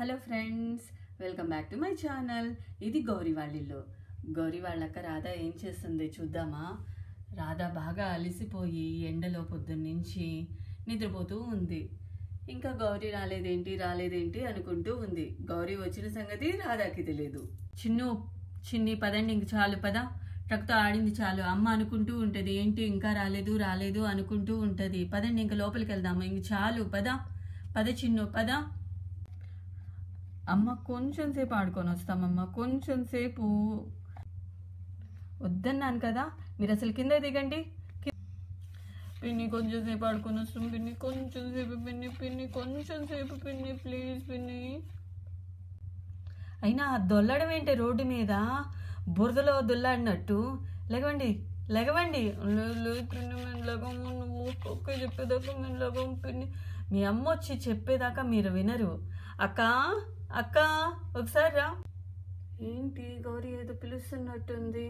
Hello friends, welcome back to my channel. ఇది గౌరీ వాళ్ళిల్లు. గౌరీ వాళ్ళక్క రాధ ఏం చేస్తుంది చూద్దామా. రాధ బాగా అలిసిపోయి ఎండలో పొద్దున్నుంచి నిద్రపోతూ ఉంది. ఇంకా గౌరీ రాలేదేంటి అనుకుంటూ ఉంది. గౌరీ వచ్చిన సంగతి రాధాకి తెలియదు. చిన్ని పదండి, ఇంక చాలు పద, ట్రక్తో ఆడింది చాలు అమ్మ అనుకుంటూ ఉంటుంది. ఏంటి ఇంకా రాలేదు అనుకుంటూ ఉంటుంది. పదండి ఇంక లోపలికి వెళ్దాము, ఇంక చాలు పద చిన్ను పద. అమ్మ కొంచెం సేపు ఆడుకొని వస్తామమ్మ, కొంచెం సేపు. వద్దన్నాను కదా, మీరు అసలు కింద దిగండి. పిన్ని కొంచెం సేపు ఆడుకొని వస్తాం, పిన్ని కొంచెం సేపు, పిన్ని కొంచెం సేపు, పిన్ని ప్లీజ్ పిన్ని. అయినా దొల్లడం ఏంటి రోడ్డు మీద, బురదలో దొల్లాడినట్టు. లెగవండి లేదు పిన్ని, మేము లెగము, నువ్వు ఒకే చెప్పేదాకా మేము లెగము పిన్ని. మీ అమ్మ వచ్చి చెప్పేదాకా మీరు వినరు. అక్క ఒకసారి రా. ఏంటి గౌరీ ఏదో పిలుస్తున్నట్టుంది.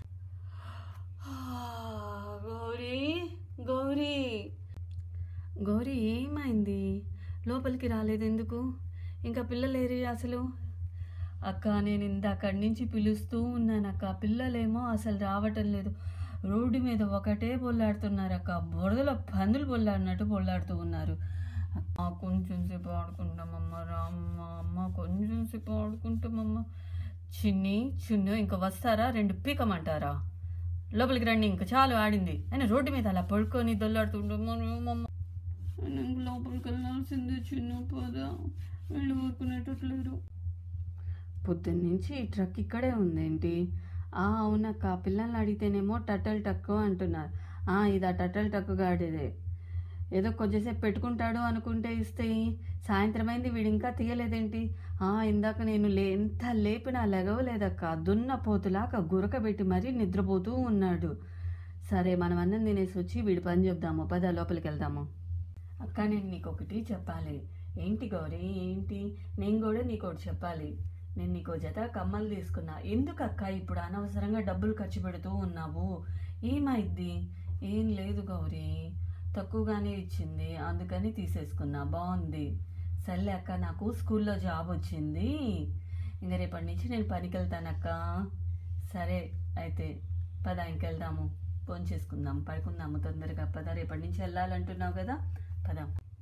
గౌరీ ఏమైంది? లోపలికి రాలేదు ఎందుకు? ఇంకా పిల్లలేరి అసలు? అక్క నేను ఇందాకడి నుంచి పిలుస్తూ ఉన్నాను అక్క, పిల్లలేమో అసలు రావటం లేదు. రోడ్డు మీద ఒకటే పొల్లాడుతున్నారు అక్క, బురదలో పందులు పొల్లాడినట్టు పొల్లాడుతూ ఉన్నారు. కొంచెం సేపు ఆడుకుంటామమ్మ, రామ్మ అమ్మ కొంచెం సేపు ఆడుకుంటామమ్మ. చిన్ను ఇంకా వస్తారా? 2 పీకమంటారా? లోపలికి రండి, ఇంకా చాలు ఆడింది. అయినా రోడ్డు మీద అలా పడుకొని దొల్లాడుతుంటామమ్మ. లోపలికి వెళ్ళాల్సిందే చిన్ను, పద, వీళ్ళు ఊరుకునేటట్లేరు. పొద్దున్నుంచి ట్రక్ ఇక్కడే ఉందేంటి? అవునక్క, పిల్లల్ని అడిగితేనేమో టట్టల్ టక్కు అంటున్నారు. ఇది ఆ టట్టల్ టక్కు గాడిదే. ఏదో కొంచెంసేపు పెట్టుకుంటాడు అనుకుంటే ఇస్తే సాయంత్రం అయింది, వీడు ఇంకా తీయలేదేంటి? ఇందాక నేను ఎంత లేపినా లెగవలేదక్క, దున్న పోతులాక గురకబెట్టి మరీ నిద్రపోతూ ఉన్నాడు. సరే మనం అన్నం తినేసి వచ్చి వీడి పని చెప్దాము, పద లోపలికి వెళ్దాము. అక్క నేను నీకు ఒకటి చెప్పాలి. ఏంటి గౌరీ ఏంటి? నేను కూడా నీకు ఒకటి చెప్పాలి. నేను నీకు జత కమ్మలు తీసుకున్నా. ఎందుకక్క ఇప్పుడు అనవసరంగా డబ్బులు ఖర్చు పెడుతూ ఉన్నావు? ఏమైద్ది? ఏం లేదు గౌరీ, తక్కువగానే ఇచ్చింది అందుకని తీసేసుకున్నా, బాగుంది. సర్లే అక్క, నాకు స్కూల్లో జాబ్ వచ్చింది, ఇంకా రేపటి నుంచి నేను పనికి వెళ్తానక్క. సరే అయితే పద ఇంకెళ్దాము, ఫోన్ చేసుకుందాం, పడుకుందాము తొందరగా పద. రేపటి నుంచి వెళ్ళాలంటున్నావు కదా, పద.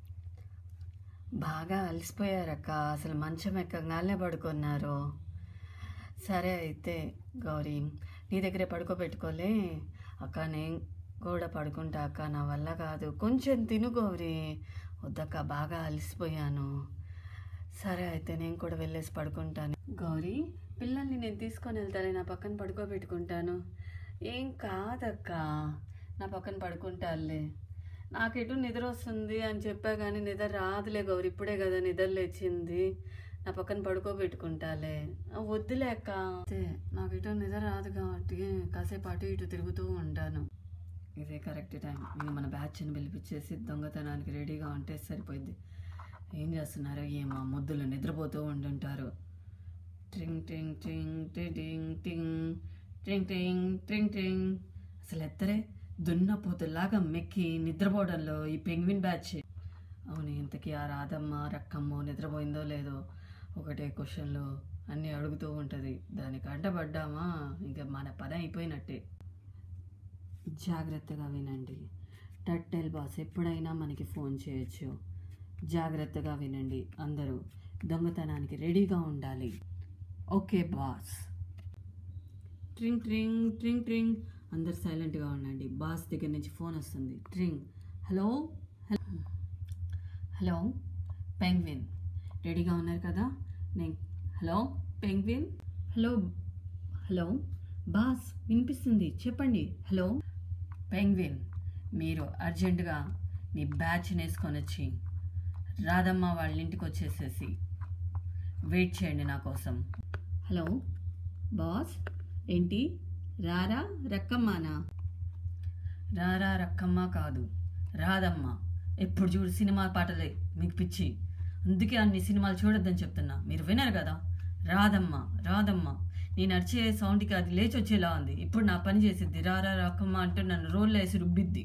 బాగా అలసిపోయారక్క, అసలు మంచం ఎక్కగానే పడుకున్నారు. సరే అయితే గౌరీ నీ దగ్గరే పడుకోబెట్టుకోలే అక్క, నేను కూడా పడుకుంటా అక్క, నా వల్ల కాదు, కొంచెం తిను గౌరీ. వద్దక్క, బాగా అలసిపోయాను. సరే అయితే నేను కూడా వెళ్ళేసి పడుకుంటాను. గౌరీ పిల్లల్ని నేను తీసుకొని వెళ్తానే, నా పక్కన పడుకోబెట్టుకుంటాను. ఏం కాదక్క, నా పక్కన పడుకుంటానులే. నాకెటు నిద్ర వస్తుంది అని చెప్పా కానీ నిద్ర రాదులే గౌరీ, ఇప్పుడే కదా నిద్ర లేచింది. నా పక్కన పడుకోబెట్టుకుంటాలే. వద్దులే అక్క, నాకెటు నిద్ర రాదు కాబట్టి కాసేపు అటు ఇటు తిరుగుతూ ఉంటాను. ఇదే కరెక్ట్ టైం, ఇంక మన బ్యాచ్ని పిలిపించేసి దొంగతనానికి రెడీగా ఉంటే సరిపోయింది. ఏం చేస్తున్నారో ఏమో, ముద్దులు నిద్రపోతూ ఉంటుంటారు. ట్రింగ్ ట్రింగ్ ట్రింగ్ టింగ్ టింగ్ ట్రింగ్ ట్రింగ్ ట్రింగ్ ట్రింగ్. అసలు ఎత్తరే దున్నపోతులాగా మెక్కి నిద్రపోవడంలో ఈ పెంగ్విన్ బ్యాచ్. అవును, ఇంతకీ ఆ రాధమ్మ రక్కమ్మ నిద్రపోయిందో లేదో ఒకటే క్వశ్చన్లు అన్నీ అడుగుతూ ఉంటుంది. దానికి అడ్డపడ్డామా ఇంకా మన పని అయిపోయినట్టే. జాగ్రత్తగా వినండి, టట్టెల్ బాస్ ఎప్పుడైనా మనకి ఫోన్ చేయొచ్చు. జాగ్రత్తగా వినండి, అందరూ దొంగతనానికి రెడీగా ఉండాలి. Okay boss. ట్రింగ్ ట్రింగ్ ట్రింగ్ ట్రింగ్. అందరు సైలెంట్గా ఉండండి, బాస్ దగ్గర నుంచి ఫోన్ వస్తుంది. ట్రింగ్. హలో హలో పెంగ్విన్, రెడీగా ఉన్నారు కదా? Hello penguin. హలో బాస్ వినిపిస్తుంది, చెప్పండి. హలో పెంగ్విన్, మీరు అర్జెంటుగా మీ బ్యాచ్ వేసుకొని వచ్చి రాధమ్మ వాళ్ళ ఇంటికి వచ్చేసేసి వెయిట్ చేయండి నా కోసం. హలో బాస్, ఏంటి రారా రక్కమ్మనా? రారా రక్కమ్మ కాదు, రాధమ్మ. ఎప్పుడు చూడు సినిమా పాటలే మీకు పిచ్చి, అందుకే అన్ని సినిమాలు చూడొద్దని చెప్తున్నా, మీరు వినరు కదా. రాధమ్మ నేను అరిచే సౌండ్కి అది లేచి వచ్చేలా ఉంది. ఇప్పుడు నా పని చేసిద్ది, రారా రక్కమ్మ అంటూ నన్ను రోల్లో వేసి రుబ్బిద్ది.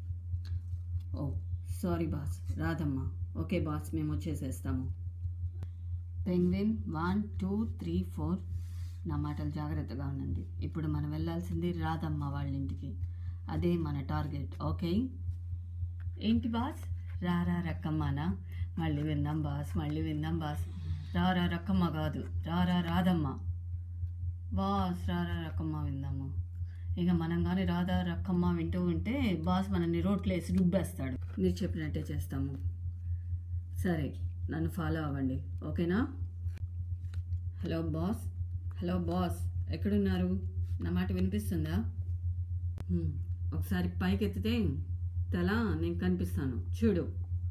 ఓ sorry boss, Radhamma. Okay boss, మేము వచ్చేసేస్తాము. పెంగ్విన్ 1 2 3 4. నా మాటలు జాగ్రత్తగా ఉండండి. ఇప్పుడు మనం వెళ్ళాల్సింది రాధమ్మ వాళ్ళ ఇంటికి. అదే మన టార్గెట్. ఓకే, ఏంటి బాస్? రారా రక్కమ్మనా? మళ్ళీ విందాం బాస్, మళ్ళీ విందాం బాస్. రారా రక్కమ్మ కాదు, రారా రాధమ్మ. బాస్ రారా రక్కమ్మ విందాము. ఇక మనం కానీ రాధా రక్కమ్మ వింటూ ఉంటే బాస్ మనల్ని రోట్లో వేసి రుబ్బేస్తాడు. మీరు చెప్పినట్టే చేస్తాము. సరే, నన్ను ఫాలో అవ్వండి, ఓకేనా? హలో బాస్, హలో బాస్, ఎక్కడున్నారు? నా మాట వినిపిస్తుందా? ఒకసారి పైకి ఎత్తితే తల నేను కనిపిస్తాను, చూడు.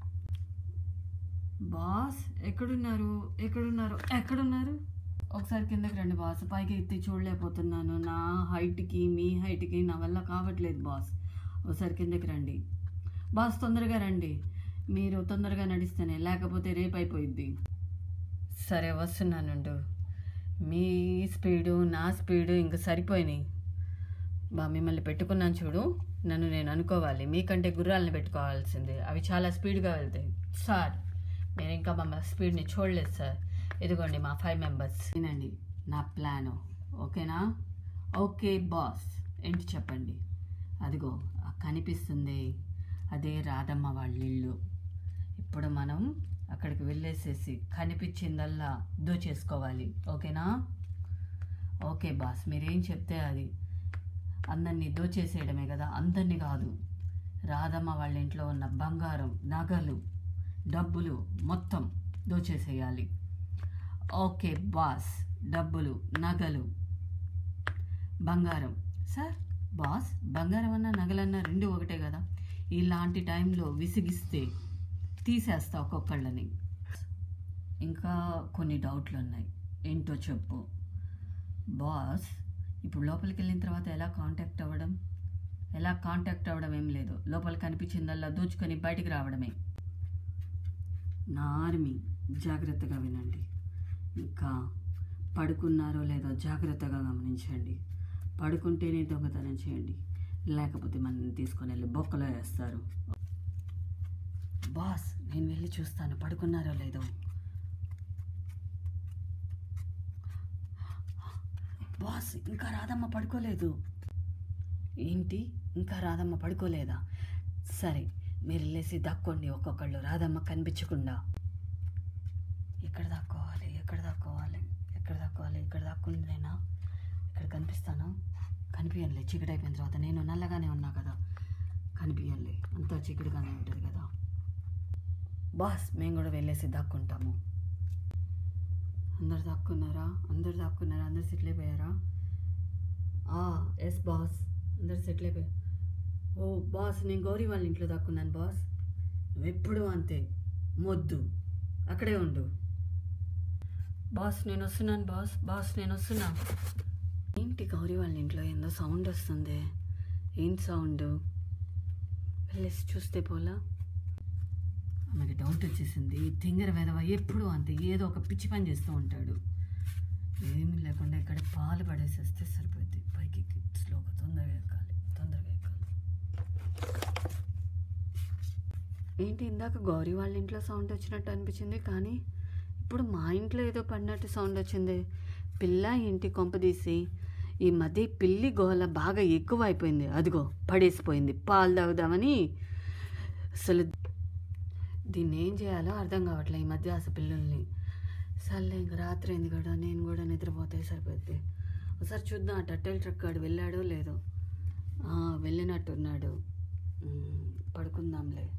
బాస్ ఎక్కడున్నారు? ఎక్కడున్నారు? ఎక్కడున్నారు? ఒకసారి కిందకి రండి బాస్. పైకి ఎత్తి చూడలేకపోతున్నాను. నా హైట్కి మీ హైట్కి నా వల్ల కావట్లేదు బాస్. ఒకసారి కిందకి రండి బాస్, తొందరగా రండి. మీరు తొందరగా నడిస్తేనే, లేకపోతే రేపు అయిపోయిద్ది. సరే వస్తున్నానుండు. మీ స్పీడు నా స్పీడు ఇంక సరిపోయినాయి. మిమ్మల్ని పెట్టుకున్నాను చూడు, నన్ను నేను అనుకోవాలి. మీకంటే గుర్రాలను పెట్టుకోవాల్సిందే, అవి చాలా స్పీడ్గా వెళ్తాయి. సార్ మీరు ఇంకా మా స్పీడ్ని చూడలేదు సార్. ఇదిగోండి మా 5 మెంబర్స్. వినండి నా ప్లాను, ఓకేనా? ఓకే బాస్, ఏంటి చెప్పండి. అదిగో కనిపిస్తుంది, అదే రాధమ్మ వాళ్ళ ఇల్లు. ఇప్పుడు మనం అక్కడికి వెళ్ళేసేసి కనిపించిందల్లా దోచేసుకోవాలి, ఓకేనా? ఓకే బాస్, మీరేం చెప్తే అది. అందరినీ దోచేసేయడమే కదా, అందరినీ కాదు. రాధమ్మ వాళ్ళ ఇంట్లో ఉన్న బంగారం, నగలు, డబ్బులు మొత్తం దోచేసేయాలి. ఓకే బాస్, డబ్బులు, నగలు, బంగారం. సార్ బాస్, బంగారం అన్నా నగలన్నా రెండు ఒకటే కదా. ఇలాంటి టైంలో విసిగిస్తే తీసేస్తా ఒక్కొక్కళ్ళని. ఇంకా కొన్ని డౌట్లు ఉన్నాయి, ఏంటో చెప్పు. బాస్ ఇప్పుడు లోపలికి వెళ్ళిన తర్వాత ఎలా కాంటాక్ట్ అవ్వడం ఏం లేదు. లోపల కనిపించిందల్లా దోచుకొని బయటికి రావడమే. నా ఆర్మీ జాగ్రత్తగా వినండి. ఇంకా పడుకున్నారో లేదో జాగ్రత్తగా గమనించండి. పడుకుంటేనే దొంగతనం చేయండి, లేకపోతే మనల్ని తీసుకొని వెళ్ళి బొక్కలో వేస్తారు. బాస్ నేను వెళ్ళి చూస్తాను పడుకున్నారో లేదో. బాస్ ఇంకా రాధమ్మ పడుకోలేదు. ఏంటి, ఇంకా రాధమ్మ పడుకోలేదా? సరే మీరు వెళ్ళేసి దాక్కోండి ఒక్కొక్కళ్ళు, రాధమ్మ కనిపించకుండా. ఎక్కడ దాక్కోవాలి? ఇక్కడ దాక్కుంటేనా? ఇక్కడ కనిపిస్తాను? కనిపించలే, చీకటి అయిపోయిన తర్వాత. నేను నల్లగానే ఉన్నా కదా, కనిపించలే, అంతా చీకటిగానే ఉంటుంది కదా. బాస్ మేము కూడా వెళ్ళేసి దాక్కుంటాము. అందరు దాక్కున్నారా? అందరు సెటిల్ అయిపోయారా? ఎస్ బాస్, అందరు సెటిల్ అయిపోయారు. ఓ బాస్, నేను గౌరీ వాళ్ళ ఇంట్లో దాక్కున్నాను బాస్. నువ్వెప్పుడు అంతే మొద్దు, అక్కడే ఉండు. బాస్ నేను వస్తున్నాను బాస్ నేను వస్తున్నా. ఏంటి గౌరీ వాళ్ళ ఇంట్లో ఏందో సౌండ్ వస్తుంది? ఏంటి సౌండ్? వెళ్ళేసి చూస్తే పోలా? ఆమెకి డౌట్ వచ్చేసింది. తింగర వెధవ ఎప్పుడు అంతే ఏదో ఒక పిచ్చి పని చేస్తూ ఉంటాడు. ఏమీ లేకుండా ఇక్కడ పాలు పడేసేస్తే సరిపోద్ది. పైకి స్లోగా తొందరగా ఎక్కాలి. ఏంటి ఇందాక గౌరీ వాళ్ళ ఇంట్లో సౌండ్ వచ్చినట్టు అనిపించింది, కానీ ఇప్పుడు మా ఇంట్లో ఏదో పడినట్టు సౌండ్ వచ్చింది. పిల్ల ఇంటి కొంపదీసి ఈ మధ్య పిల్లి గోల బాగా ఎక్కువ అయిపోయింది. అదిగో పడేసిపోయింది. పాలు తాగుదామని అసలు దీన్ని ఏం చేయాలో అర్థం కావట్లే ఈ మధ్య అసలు పిల్లల్ని. సర్లే ఇంక రాత్రి అయింది కదా, నేను కూడా నిద్రపోతే సరిపోద్ది. ఒకసారి చూద్దాం ఆ టట్టెల్ ట్రక్ గాడు వెళ్ళాడో లేదో. వెళ్ళినట్టున్నాడు, పడుకుందాంలే.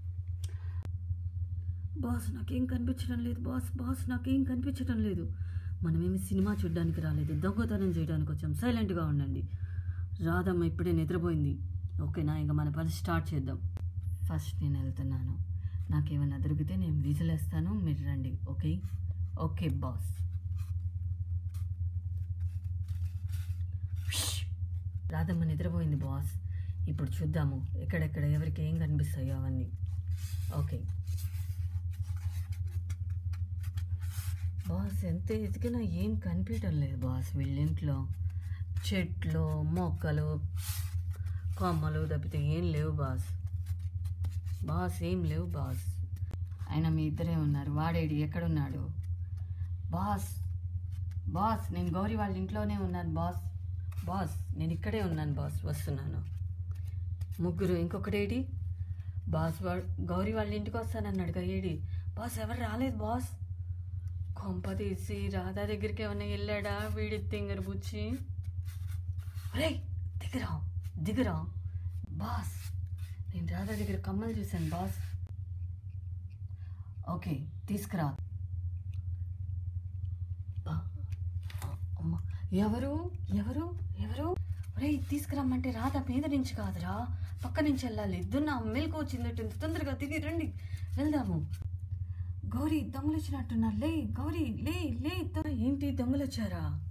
బాస్ నాకేం కనిపించడం లేదు బాస్ నాకేం కనిపించడం లేదు. మనమేమి సినిమా చూడడానికి రాలేదు, దొంగతనం చేయడానికి వచ్చాం. సైలెంట్గా ఉండండి. రాధమ్మ ఇప్పుడే నిద్రపోయింది, ఓకేనా? ఇంకా మన పని స్టార్ట్ చేద్దాం. ఫస్ట్ నేను వెళ్తున్నాను. నాకేమైనా దొరికితే నేను విజిలేస్తాను, మీరు రండి. Okay boss. రాధమ్మ నిద్రపోయింది బాస్. ఇప్పుడు చూద్దాము ఎక్కడెక్కడ ఎవరికి ఏం కనిపిస్తాయో అవన్నీ. ఓకే బాస్, ఎంత ఎతికినా ఏం కనిపించడం లేదు బాస్. వీళ్ళింట్లో చెట్లు, మొక్కలు, కొమ్మలు తప్పితే ఏం లేవు బాస్. ఏం లేవు బాస్. అయినా మీ ఇద్దరే ఉన్నారు. వాడేడి ఎక్కడున్నాడు? బాస్ బాస్ నేను గౌరీ వాళ్ళ ఇంట్లోనే ఉన్నాను బాస్. బాస్ నేను ఇక్కడే ఉన్నాను బాస్, వస్తున్నాను. ముగ్గురు, ఇంకొకటేడి? బాస్ గౌరీ వాళ్ళ ఇంటికి వస్తానన్నాడుగా, ఏడి? బాస్ ఎవరు రాలేదు బాస్. కొంప తీసి రాధా దగ్గరికి ఏమన్నా వెళ్ళాడా వీడి తింగర బుచ్చి? రే దిగరా దిగరా బాస్. నేను రాధా దగ్గర కమ్మలు చూశాను బాస్. ఓకే తీసుకురా. అమ్మ ఎవరు ఎవరు ఎవరు? రే తీసుకురమ్మంటే రాధా మీద నుంచి కాదురా, పక్క నుంచి వెళ్ళాలి. దున్న మెలకు వచ్చిందట్టు, తొందరగా దిగి రండి వెళ్దాము. గౌరీ దొంగలు వచ్చినట్టున్నారు, లే గౌరీ లే లే. ఏంటి దొంగలు వచ్చారా?